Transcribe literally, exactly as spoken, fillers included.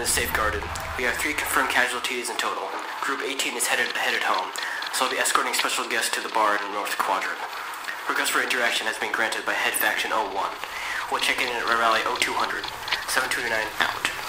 is safeguarded. We have three confirmed casualties in total. Group eighteen is headed headed home, so I'll be escorting special guests to the bar in the North Quadrant. Request for interaction has been granted by Head Faction oh one. We'll check in at Rally oh two hundred. seven two nine out.